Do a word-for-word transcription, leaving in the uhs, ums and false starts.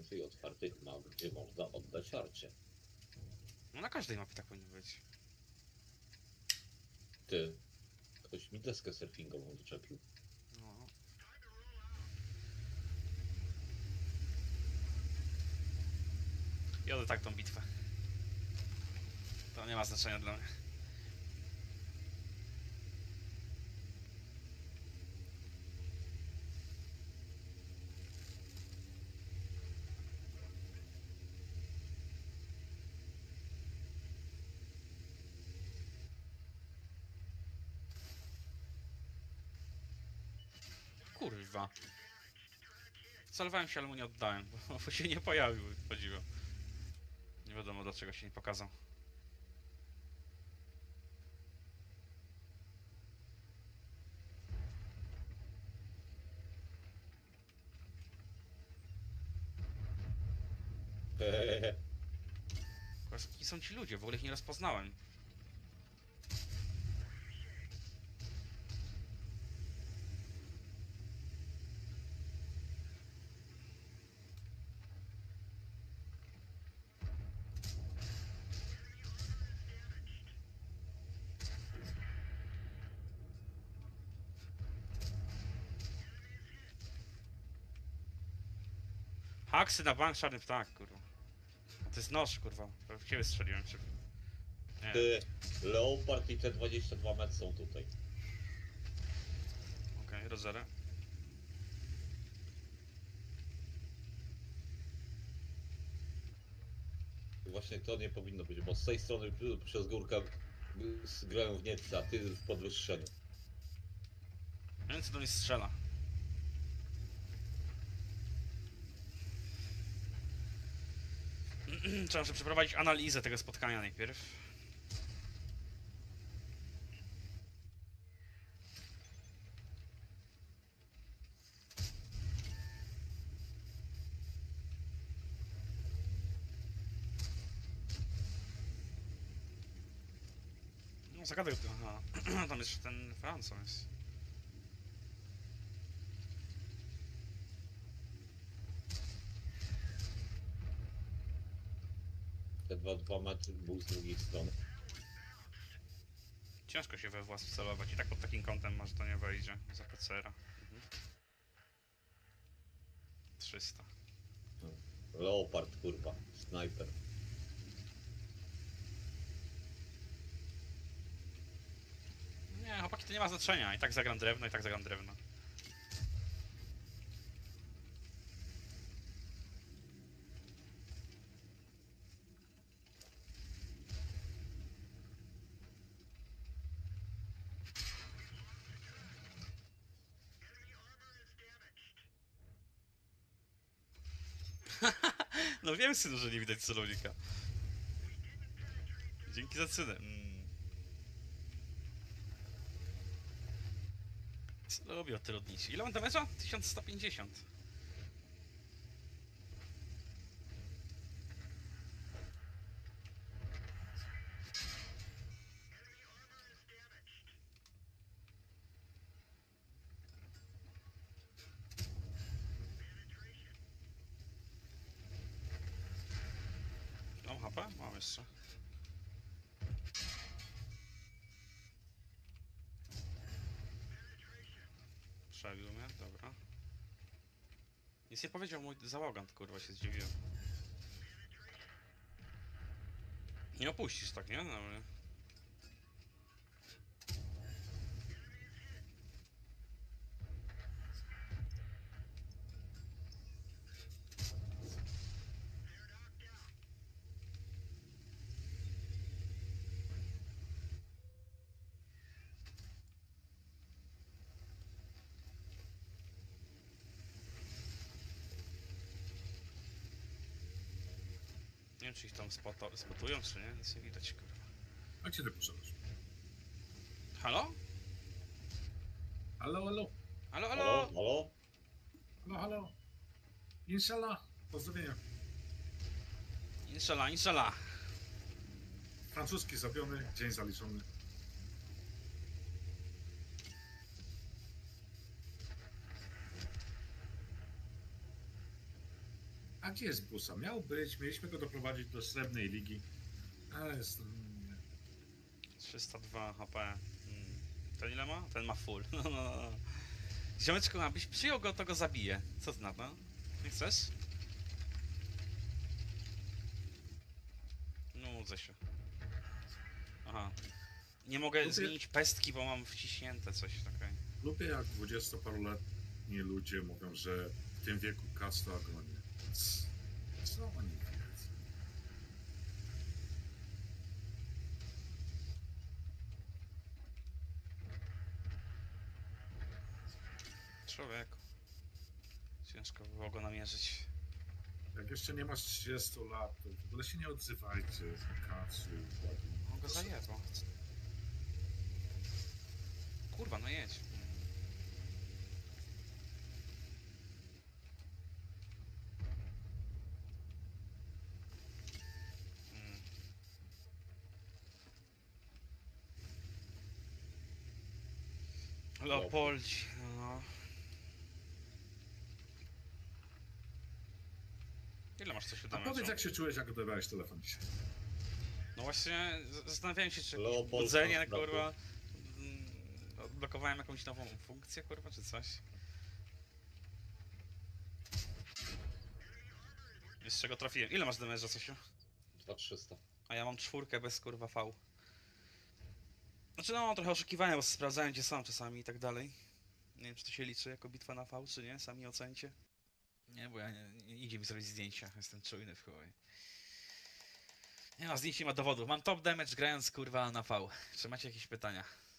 więcej otwartych map, gdzie można oddać arcie. No na każdej mapie tak powinno być. Ty, ktoś mi deskę surfingową doczepił. No. Jodę tak tą bitwę. To nie ma znaczenia dla mnie. Kurwa. Celowałem się, ale mu nie oddałem, bo się nie pojawił, podziwiam. Nie wiadomo dlaczego się nie pokazał. Hehehe. Kim są ci ludzie? W ogóle ich nie rozpoznałem. Haksy na bank, czarny ptak, kurwa. A to jest noż, kurwa. W ciebie strzeliłem, czy... Nie. Ty, Leopard i te dwadzieścia dwa metry są tutaj. Okej, okay, rozerę. Właśnie to nie powinno być, bo z tej strony przez górkę grają w nieco, a ty w podwyższeniu. Nie wiem co do mnie strzela. Trzeba muszę przeprowadzić analizę tego spotkania najpierw. No zagadaj tu, aha. Tam jest ten Franco jest. Te dwa dwa metry był z drugiej strony. Ciężko się we włas wcelować i tak pod takim kątem może to nie wejdzie za P C R-a. Mhm. trzysta. Leopard, kurwa, snajper. Nie, chłopaki, to nie ma znaczenia. I tak zagram drewno, i tak zagram drewno. No wiem, synu, że nie widać celownika. Dzięki za cynę. Mm. Co lubię od trudnicy. Ile mam damage'a? tysiąc sto pięćdziesiąt. Mam H P? Mam jeszcze. Przebił mnie, dobra. Nic nie powiedział mój załogant, kurwa, się zdziwiłem. Nie opuścisz tak, nie? No, nie. Nie wiem, czy ich tam spoto spotują, czy nie? Nic nie widać, kurwa. A gdzie ty poszedłeś? Halo? Halo, halo, Halo, Halo, halo? halo? halo, halo. Inshallah. Pozdrowienia. Inshallah, inshallah. Francuski zrobiony, dzień zaliczony. A gdzie jest Busa? Miał być, mieliśmy go doprowadzić do srebrnej ligi. Ale jest... trzysta dwa H P. Hmm. Ten ile ma? Ten ma full. No, no, no. Ziomeczku, abyś przyjął go, to go zabije. Co ty na to? Nie chcesz? Nudzę się. Aha. Nie mogę Lubię- zmienić pestki, bo mam wciśnięte coś takie. Lubię jak dwudziestoparoletni ludzie mówią, że w tym wieku kac to agonia. C- Co oni wiedzą? Człowieku. Ciężko było go namierzyć. Jak jeszcze nie masz trzydziestu lat, to w ogóle się nie odzywajcie z kacu. On go zajebał. Kurwa, no jedź. Mm. Leopoldzi, no. Ile masz co A siódemeczą? powiedz, jak się czułeś, jak odebrałeś telefon dzisiaj? No właśnie, z- zastanawiałem się, czy jakieś Leopold, budzenie, prawda? kurwa, mm, odblokowałem jakąś nową funkcję, kurwa, czy coś. Z czego trafiłem. Ile masz damage'a, Cosiu? dwa trzysta. A ja mam czwórkę bez kurwa V. Znaczy no, trochę oszukiwania, bo sprawdzałem gdzie są czasami i tak dalej. Nie wiem, czy to się liczy jako bitwa na V, czy nie? Sami ocencie. Nie, bo ja nie, nie idzie mi zrobić zdjęcia, jestem czujny w chuj. Nie ma zdjęć, nie ma dowodów. Mam top damage grając kurwa na V. Czy macie jakieś pytania?